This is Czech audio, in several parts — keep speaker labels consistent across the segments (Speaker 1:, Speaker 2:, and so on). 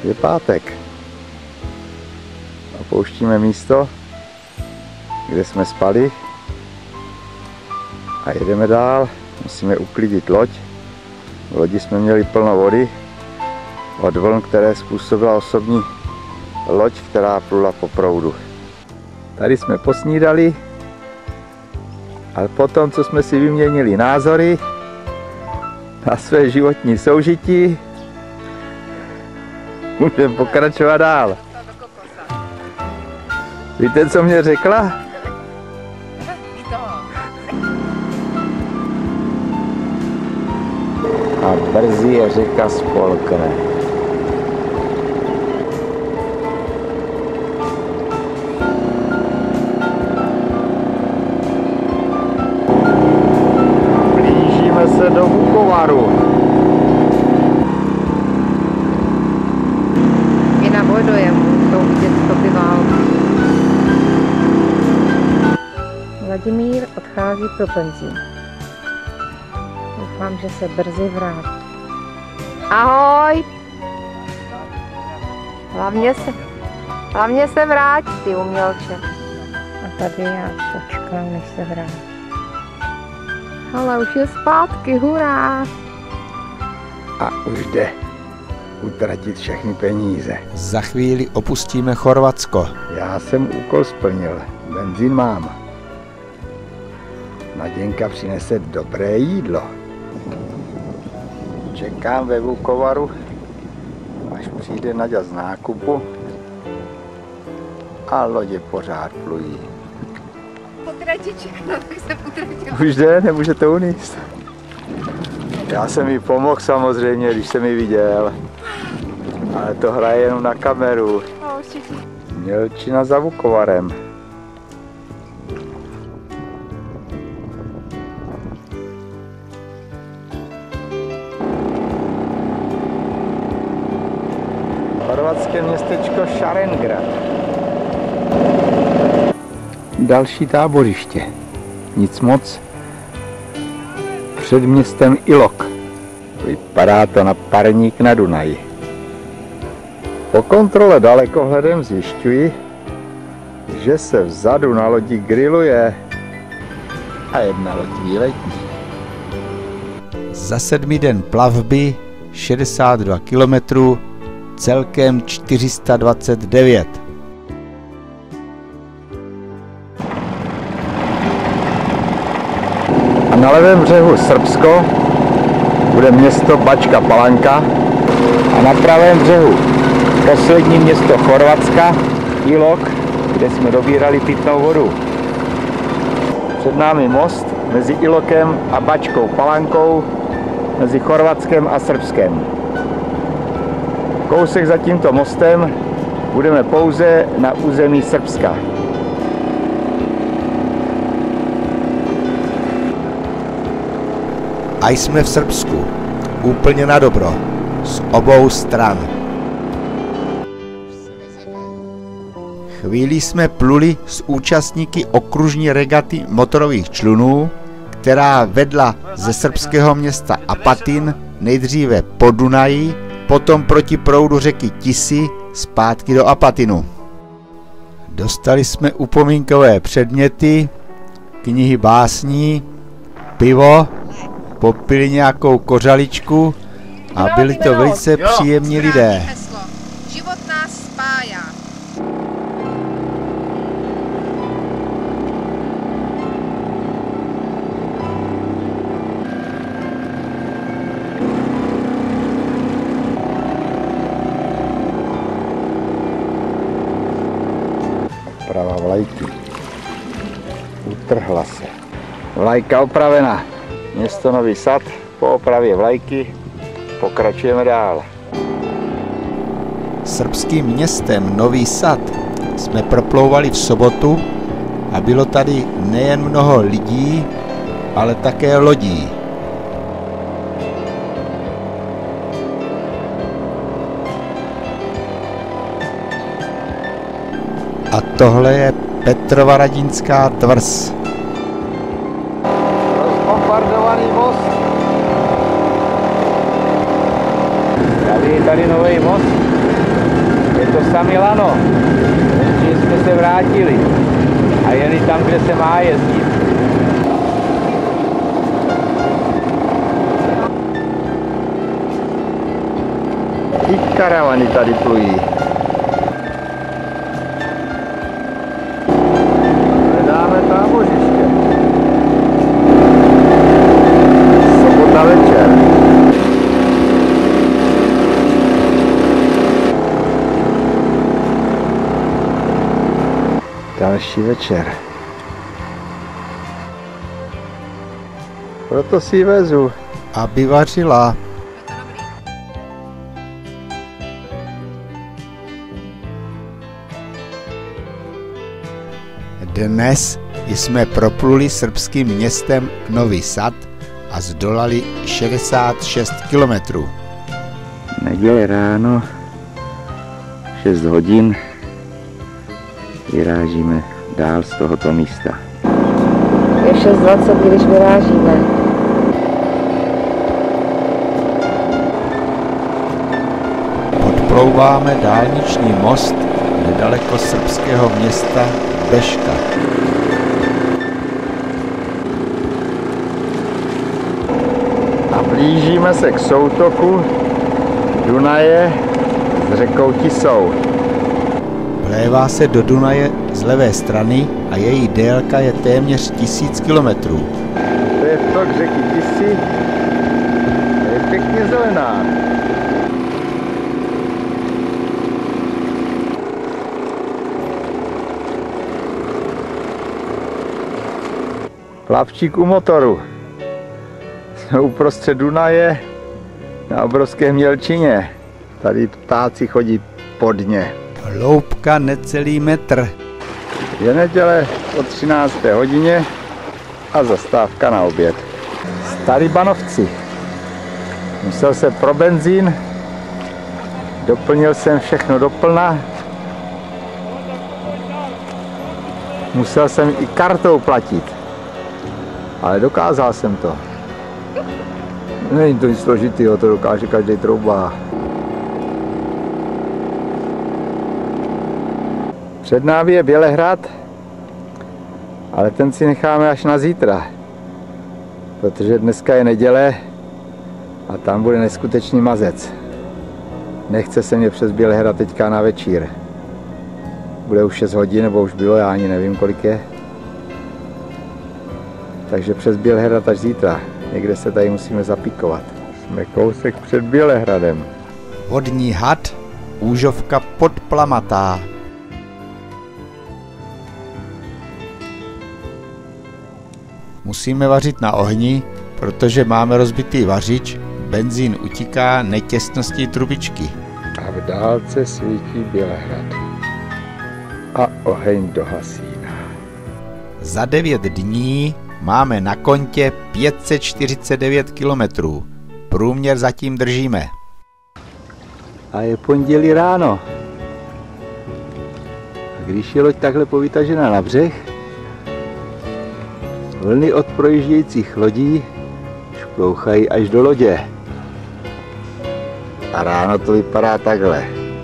Speaker 1: Je pátek. Opouštíme místo, kde jsme spali a jedeme dál. Musíme uklidit loď. V lodi jsme měli plno vody od vln, které způsobila osobní loď, která plula po proudu. Tady jsme posnídali a potom, co jsme si vyměnili názory na své životní soužití, můžeme pokračovat dál. Víte, co mě řekla? A brzy je řeka spolkne. Blížíme se do Vukovaru.
Speaker 2: I na vodojem jsou vidět stopy války. Vladimír odchází pro benzín. Doufám, že se brzy vrátí. Ahoj! Hlavně se vrátí, ty umělče. A tady já počkám, než se vrátí. Ale už je zpátky, hurá!
Speaker 1: A už jde utratit všechny peníze.
Speaker 3: Za chvíli opustíme Chorvatsko.
Speaker 1: Já jsem úkol splnil, benzín mám. Naděnka přinese dobré jídlo. Čekám ve Vukovaru, až přijde Naďa z nákupu a lodě pořád plují.
Speaker 2: Potratě čekám, tak se potratila.
Speaker 1: Už jde, nemůže to uníst. Já jsem jí pomohl samozřejmě, když jsem ji viděl, ale to hraje jenom na kameru. Mělčina za Vukovarem. Chorvatské městečko Šarengrad. Další táboriště. Nic moc. Před městem Ilok. Vypadá to na parník na Dunaji. Po kontrole dalekohledem zjišťuji, že se vzadu na lodi grilluje a jedna loď výletní.
Speaker 3: Za 7. den plavby 62 kilometrů, celkem 429.
Speaker 1: A na levém břehu Srbsko bude město Bačka Palanka a na pravém břehu poslední město Chorvatska, Ilok, kde jsme dobírali pitnou vodu. Před námi most mezi Ilokem a Bačkou Palankou, mezi Chorvatskem a Srbskem. Kousek za tímto mostem budeme pouze na území Srbska.
Speaker 3: A jsme v Srbsku, úplně na dobro, z obou stran. Chvíli jsme pluli s účastníky okružní regaty motorových člunů, která vedla ze srbského města Apatin nejdříve po Dunaji, potom proti proudu řeky Tisi zpátky do Apatinu. Dostali jsme upomínkové předměty, knihy básní, pivo, popili nějakou kořaličku a byli to velice příjemní lidé.
Speaker 2: Život nás spájá.
Speaker 1: Oprava vlajky. Utrhla se. Vlajka opravena. Město Nový Sad. Po opravě vlajky pokračujeme dál.
Speaker 3: Srbským městem Nový Sad jsme proplouvali v sobotu a bylo tady nejen mnoho lidí, ale také lodí. A tohle je Petrovaradinská tvrz.
Speaker 1: Rozbombardovaný most. Tady je tady nový most. Je to samé lano, jenže jsme se vrátili a jeli tam, kde se má jezdit. I karavany tady plují. Hledáme tábořiště. Sobota večer. Další večer. Proto si ji vezu.
Speaker 3: Aby vařila. Dnes jsme propluli srbským městem Novi Sad a zdolali 66 kilometrů.
Speaker 1: Neděle ráno, 6 hodin, vyrážíme dál z tohoto místa.
Speaker 2: Je 6:20, když vyrážíme.
Speaker 3: Podplouváme dálniční most nedaleko srbského města Beška.
Speaker 1: A blížíme se k soutoku Dunaje s řekou Tisou.
Speaker 3: Vlévá se do Dunaje z levé strany a její délka je téměř 1000 kilometrů.
Speaker 1: To je tok řeky Tisy, je pěkně zelená. Plavčík u motoru. Jsme uprostřed Dunaje na obrovské mělčině. Tady ptáci chodí po dně.
Speaker 3: Hloubka necelý metr.
Speaker 1: Je neděle o 13. hodině a zastávka na oběd. Starý Banovci. Musel jsem pro benzín, doplnil jsem všechno do plna. Musel jsem i kartou platit, ale dokázal jsem to. Není to nic složitýho, to dokáže každý trouba. Před námi je Bělehrad, ale ten si necháme až na zítra, protože dneska je neděle a tam bude neskutečný mazec. Nechce se mě přes Bělehrad teďka na večír. Bude už 6 hodin, nebo už bylo, já ani nevím, kolik je. Takže přes Bělehrad až zítra. Někde se tady musíme zapíkovat. Jsme kousek před Bělehradem.
Speaker 3: Vodní had, úžovka podplamatá. Musíme vařit na ohni, protože máme rozbitý vařič, benzín utíká netěsností trubičky.
Speaker 1: A v dálce svítí Bělehrad. A oheň dohasíná.
Speaker 3: Za 9 dní máme na kontě 549 kilometrů. Průměr zatím držíme.
Speaker 1: A je pondělí ráno. A když je loď takhle povytažena na břeh, vlny od projíždějících lodí šplouchají až do lodě. A ráno to vypadá takhle.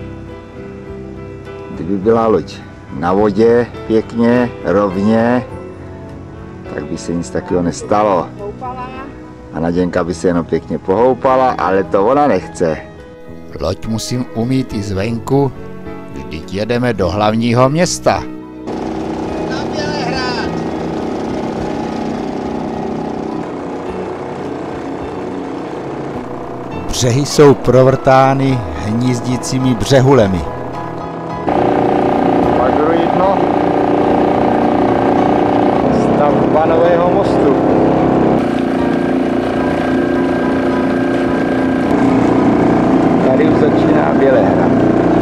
Speaker 1: Kdyby byla loď na vodě pěkně, rovně, tak by se nic takového nestalo. A Naděnka by se jenom pěkně pohoupala, ale to ona nechce.
Speaker 3: Loď musím umýt i zvenku, vždyť jedeme do hlavního města.
Speaker 4: Na Bělehrad!
Speaker 3: Břehy jsou provrtány hnízdícími břehulemi.
Speaker 1: Magruidno. Stavba nového mostu. Tady už začíná Bělehrad.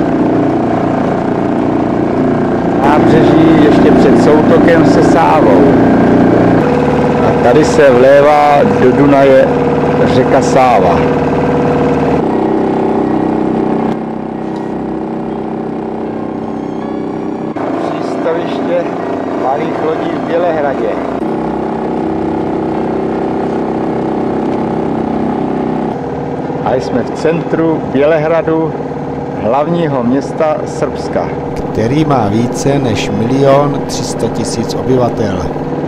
Speaker 1: Nábřeží ještě před soutokem se Sávou. A tady se vlévá do Dunaje řeka Sáva. Přístaviště malých lodí v Bělehradě. A jsme v centru Bělehradu hlavního města Srbska,
Speaker 3: který má více než 1 300 000 obyvatel.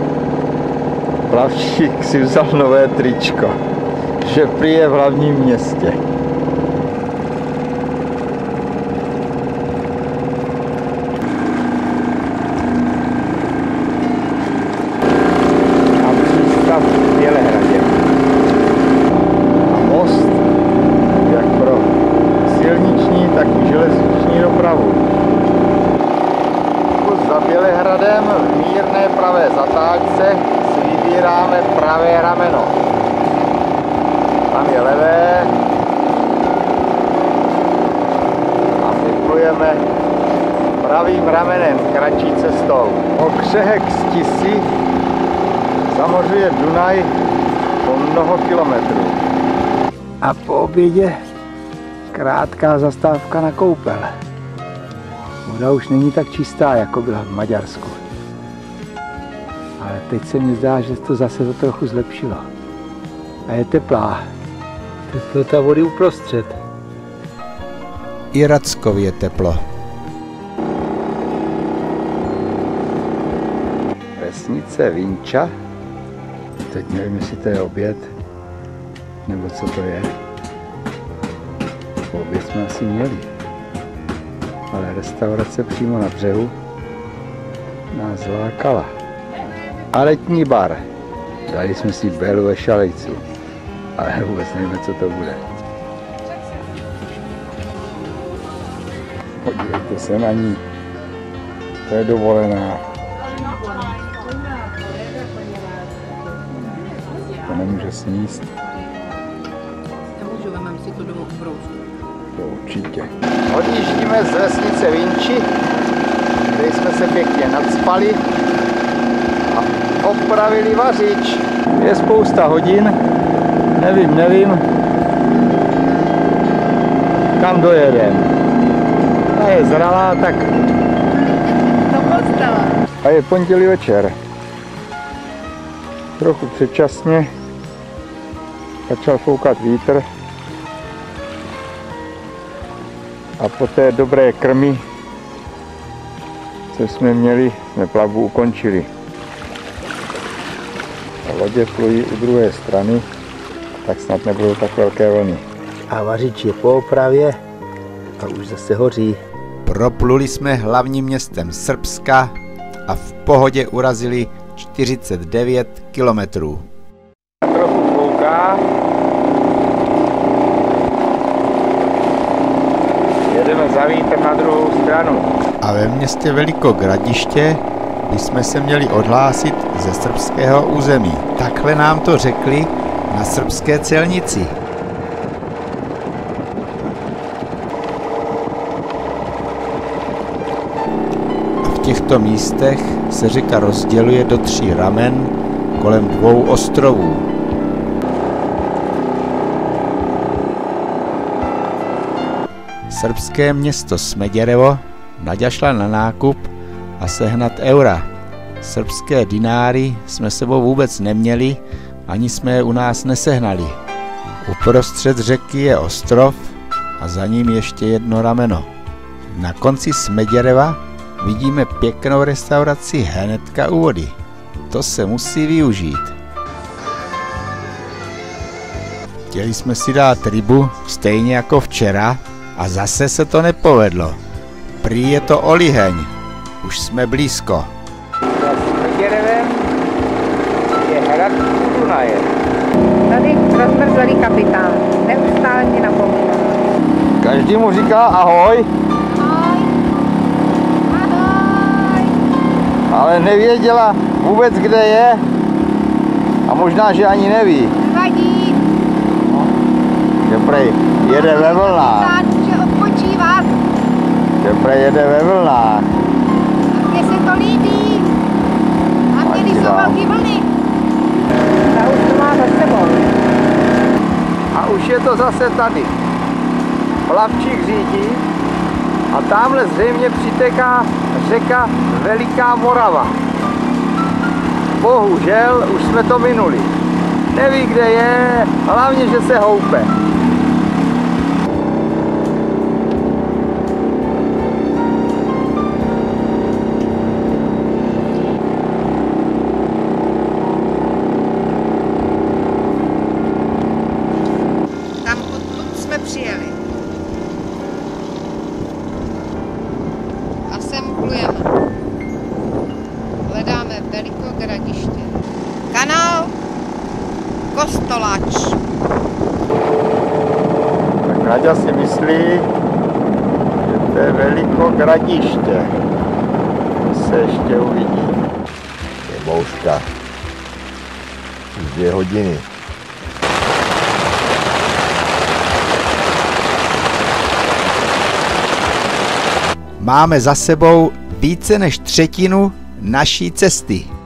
Speaker 1: Plavčík si vzal nové tričko, že prý je v hlavním městě. A přístav v Bělehradě. A most jak pro silniční, tak i železniční dopravu. Za Bělehradem v mírné pravé zatáčce si vybíráme pravé rameno. Tam je levé a vyplujeme pravým ramenem kratší cestou. O křehek z Tisy zamořuje Dunaj po mnoho kilometrů. A po obědě krátká zastávka na koupel. Voda už není tak čistá, jako byla v Maďarsku. Ale teď se mi zdá, že to zase to trochu zlepšilo. A je teplá. Teplota vody uprostřed.
Speaker 3: I Rackově teplo.
Speaker 1: Vesnice Vinča. Teď nevím, jestli to je oběd, nebo co to je. Oběd jsme asi měli. Ale restaurace přímo na břehu nás lákala. A letní bar. Dali jsme si bélu ve šalejcu, ale vůbec nevíme, co to bude. Podívejte se na ní. To je dovolená. To nemůže sníst.
Speaker 2: Nemůžu, mám si to domů ubrousku.
Speaker 1: To určitě. Odjíždíme z vesnice Vinči, kde jsme se pěkně nadspali a opravili vařič. Je spousta hodin, nevím, kam dojedem. A je zralá, tak... A je pondělí večer. Trochu předčasně začal foukat vítr. A po té dobré krmi, co jsme měli, jsme plavbu ukončili. A lodě plují u druhé strany, tak snad nebudou tak velké vlny. A vařič je po opravě a už zase hoří.
Speaker 3: Propluli jsme hlavním městem Srbska a v pohodě urazili 49 kilometrů.
Speaker 1: Trochu fouká. Jedeme za vítr na druhou stranu.
Speaker 3: A ve městě Velikogradiště bychom se měli odhlásit ze srbského území. Takhle nám to řekli na srbské celnici. A v těchto místech se řeka rozděluje do 3 ramen kolem 2 ostrovů. Srbské město Smederevo naďašla na nákup a sehnat eura. Srbské dináry jsme sebou vůbec neměli, ani jsme je u nás nesehnali. Uprostřed řeky je ostrov a za ním ještě jedno rameno. Na konci Smedereva vidíme pěknou restauraci hnedka u vody. To se musí využít. Chtěli jsme si dát rybu stejně jako včera a zase se to nepovedlo. Prý je to Oliheň. Už jsme blízko.
Speaker 1: Za Smederevem je hrad u Dunaje.
Speaker 2: Tady rozmrzlý kapitán. Neustále mě napomíná.
Speaker 1: Každý mu říká ahoj,
Speaker 2: Ahoj. Ahoj.
Speaker 1: ale nevěděla vůbec, kde je. A možná, že ani neví.
Speaker 2: Vadí.
Speaker 1: Že prej jede ve vlnách.
Speaker 2: Stát může odpočívat.
Speaker 1: Že prej jede ve vlnách.
Speaker 2: A mně se to líbí. A mě, když jsou velký vlny. Ta už to má za sebou.
Speaker 1: A už je to zase tady. Plavčík řídí a tamhle zřejmě přitéká řeka Veliká Morava. Bohužel už jsme to minuli. Neví, kde je, hlavně, že se houpe. Naďa si myslí, že to je Velikohradiště. Se ještě uvidí. Je bouřka. Už 2 hodiny.
Speaker 3: Máme za sebou více než třetinu naší cesty.